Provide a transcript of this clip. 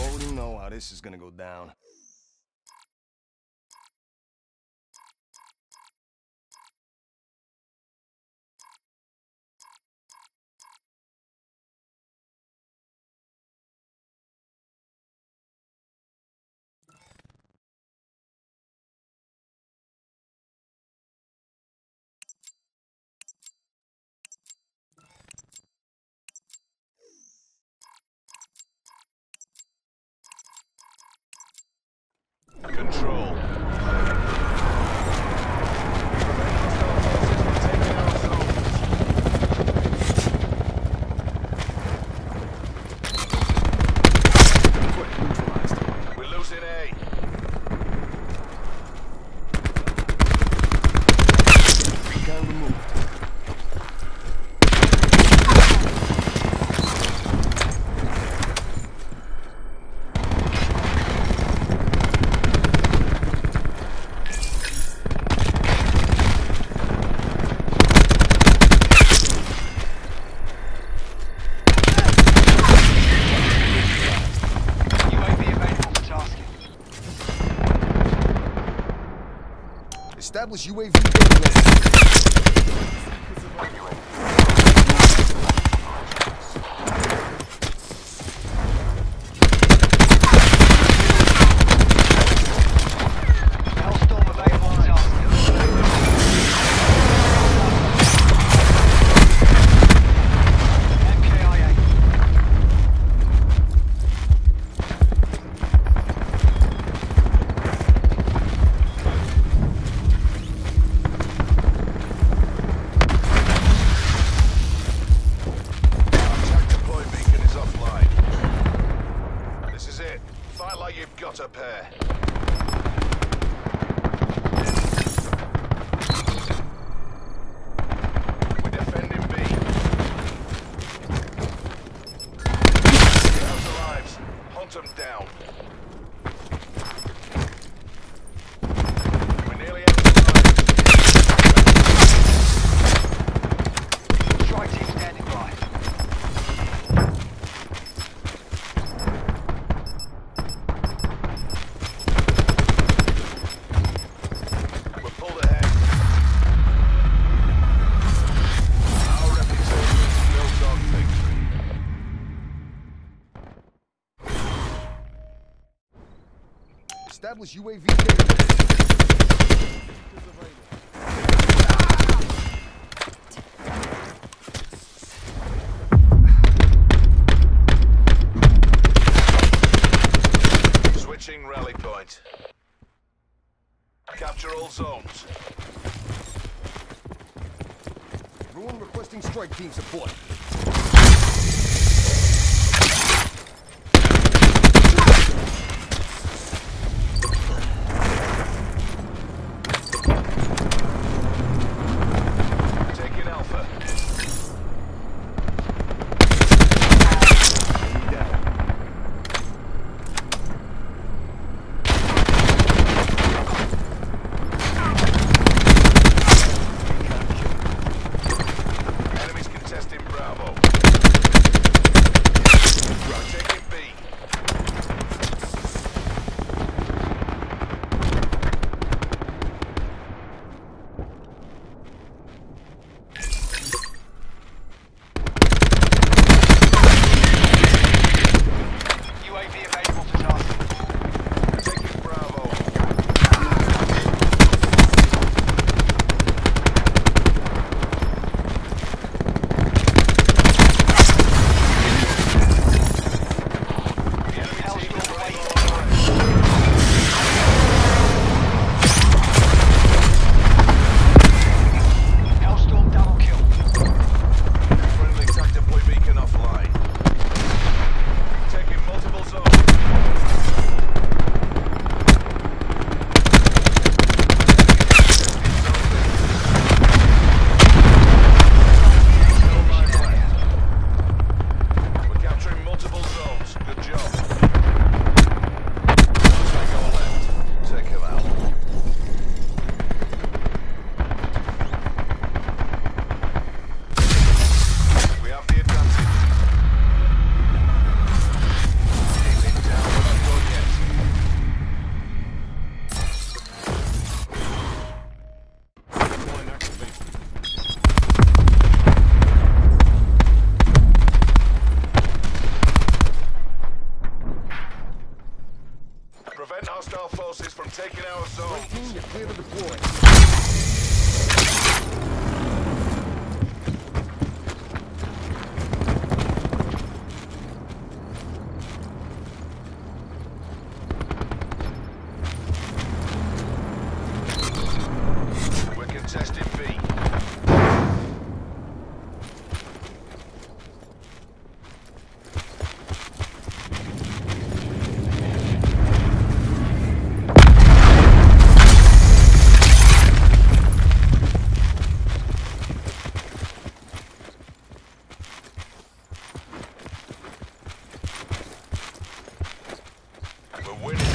already know how this is gonna go down. Control. We're losing A. Recon removed. Establish UAV You've got a pair. We're defending B. Get out the lives. Hunt them down. We're nearly out of lives. Strike team standing by. Establish UAV database. Switching rally point. Capture all zones. Ruin requesting strike team support. Enemies contesting Bravo. Prevent hostile forces from taking our zone. Strike team, you're clear to deploy. We're contesting B. We're winning.